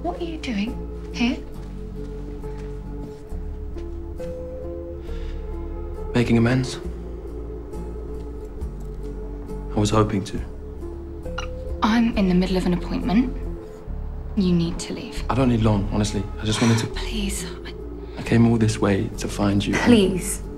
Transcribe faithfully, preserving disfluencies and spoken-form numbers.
What are you doing here? Making amends. I was hoping to. I'm in the middle of an appointment. You need to leave. I don't need long, honestly. I just wanted to... Please. I... I came all this way to find you. Please.